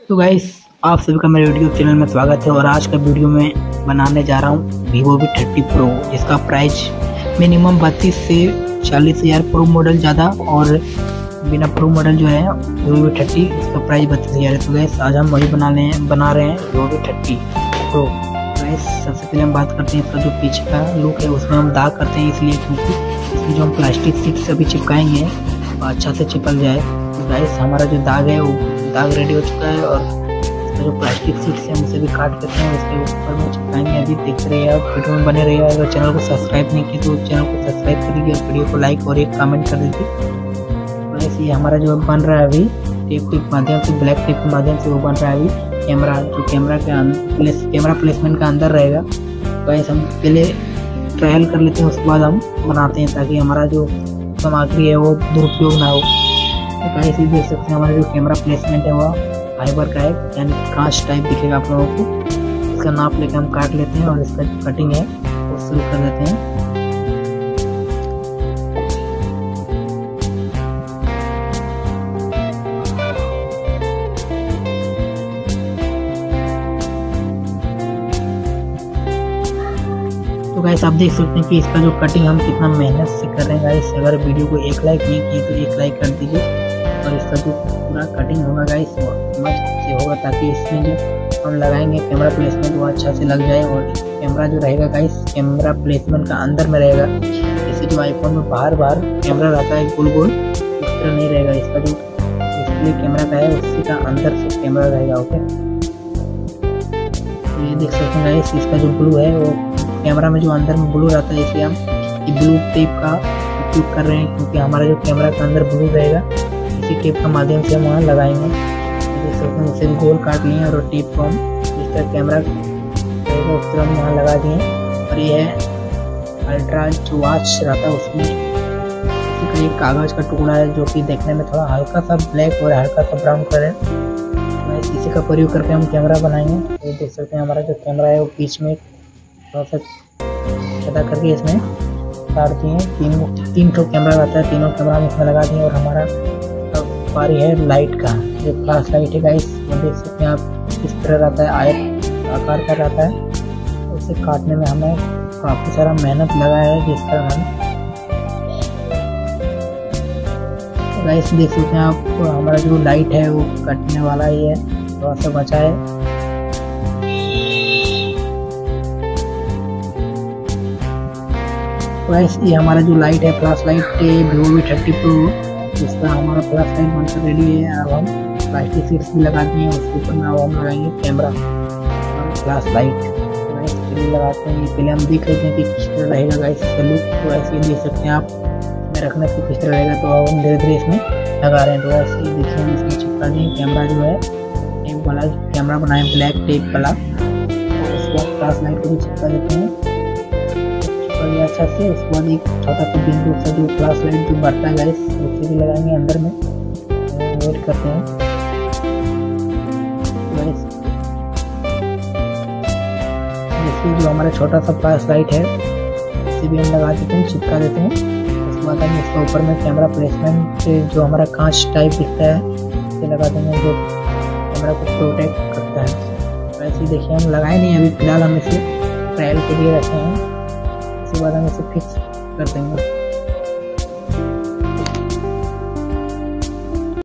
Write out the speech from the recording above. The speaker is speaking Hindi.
तो गाइस, आप सभी का मेरे यूट्यूब चैनल में स्वागत है। और आज का वीडियो में बनाने जा रहा हूँ Vivo V30 Pro, जिसका प्राइस मिनिमम 32 से 40 हज़ार। प्रो मॉडल ज़्यादा और बिना प्रो मॉडल जो है Vivo V30, इसका प्राइस 32 हज़ार है। तो गाइस, आज हम वही बना रहे हैं Vivo V30 Pro। गाइस, सबसे पहले हम बात करते हैं इसका जो पीछे का लुक है, उसमें हम दाग करते हैं इसलिए क्योंकि इसमें जो हम प्लास्टिक सीट से भी चिपकाएंगे तो अच्छा से चिपक जाए। तो गाइस, हमारा जो दाग है वो दाग रेडी हो चुका है और इसका जो प्लास्टिक सीट से हम उसे भी काट करते हैं, उसके ऊपर में चिपकाएंगे। अभी देखते रहिए आप, वीडियो में बने रहिए। अगर चैनल को सब्सक्राइब नहीं किया तो चैनल को सब्सक्राइब कर लीजिए और वीडियो को लाइक और एक कमेंट कर दीजिए। तो ऐसे ये हमारा जो बन रहा है अभी टेप के माध्यम से, ब्लैक टेप के माध्यम से वो बन रहा है अभी कैमरा, जो कैमरा प्लेसमेंट का अंदर रहेगा। तो ऐसे हम पहले ट्रायल कर लेते हैं, उसके बाद हम बनाते हैं ताकि हमारा जो सामग्री है वो दुरुपयोग ना हो। तो ऐसे देख सकते हैं हमारा जो कैमरा प्लेसमेंट है वो फाइबर का है, यानी कांच टाइप दिखेगा आप लोगों को। इसका नाप लेकर हम काट लेते हैं और इसका जो कटिंग है वो शुरू कर देते हैं। तो गाइस, आप देख सकते हैं कि इसका जो कटिंग हम कितना मेहनत से कर रहे हैं। गाइस, अगर वीडियो को एक लाइक नहीं किए तो एक लाइक कर दीजिए। और इसका जो पूरा कटिंग होगा गाइस वो मस्त से होगा, ताकि इसमें जो हम लगाएंगे कैमरा प्लेसमेंट वो अच्छा से लग जाए। और कैमरा जो रहेगा गाइस, कैमरा प्लेसमेंट का अंदर में रहेगा। जैसे जो आईफोन में बाहर कैमरा रहता है गोल गोल, उस तरह नहीं रहेगा। इसका जो डिस्प्ले कैमरा का है उसी का अंदर से कैमरा रहेगा। ओके, तो ये देख सकते हैं गाइस, इसका जो ब्लू है वो कैमरा में जो अंदर में ब्लू रहता है, इसलिए हम ये ब्लू टेप का उपयोग कर रहे हैं, क्योंकि हमारा जो कैमरा के अंदर ब्लू रहेगा इसी टेप का माध्यम से हम वहाँ लगाएंगे। देख सकते हैं उसे गोल काट लिए और टेप को हम जिस तरह कैमरा रहेगा उस तरह हम वहाँ लगा दिए। और ये है अल्ट्रा जो वॉच रहता है उसमें एक कागज़ का टुकड़ा है जो कि देखने में थोड़ा हल्का सा ब्लैक और हल्का सा ब्राउन कलर है। इसी का प्रयोग करके हम कैमरा बनाएंगे। तो देख सकते हैं हमारा जो कैमरा है वो बीच में थोड़ा सा छटा करके इसमें काट दिए। तीन ठो कैमरा रहता है, तीनों कैमरा हम इसमें लगा दिए। और हमारा बारी है लाइट का, जो फ्लैश लाइट है गाइस, वो देख सकते हैं आप किस तरह रहता है, आयत आकार का रहता है। उसे काटने में हमें काफ़ी सारा मेहनत लगा है, जिस तरह हम गाइस देख सकते हैं आप, हमारा जो लाइट है वो कटने वाला ही है, थोड़ा सा बचा है। गाइस, ये हमारा जो लाइट है flash light Vivo V30 Pro, इसका हमारा फ्लैश लाइट बनकर रेडी है। अब हम प्लास्टिक सीट्स भी लगा दिए हैं, उसके ऊपर में अब हम लगाएंगे कैमरा फ्लैश लाइट। चलिए लगाते हैं। पहले हम देख लेते हैं कि किस तरह रहेगा गाइस इसका लुक। तो ऐसे ही देख सकते हैं आप, इसमें रखने से किस तरह रहेगा। तो अब हम धीरे धीरे इसमें लगा रहे हैं। तो ऐसे ही देखिए हम इसमें चिपका दिए कैमरा जो है, टेप वाला कैमरा बनाए ब्लैक टेप वाला। और उसके बाद फ्लैश लाइट को भी चिपका देते हैं अच्छा से। उसके बाद एक छोटा सा बिंदु सा जो फ्लैश लाइट जो बढ़ता है गाइस, उसे भी लगाएंगे अंदर में। वेट करते हैं गाइस, जैसे जो हमारा छोटा सा फ्लैश लाइट है इसे भी हम लगा देते हैं, चिपका देते हैं। उसके बाद हम इसके ऊपर में कैमरा प्लेसमेंट जो हमारा कांच टाइप दिखता है इसे लगा देंगे, जो कैमरा को प्रोटेक्ट करता है। वैसे देखिए हम लगाए नहीं अभी, फिलहाल हम इसे ट्रायल के लिए रखे हैं। उसके बाद हम इसे फिक्स कर देंगे।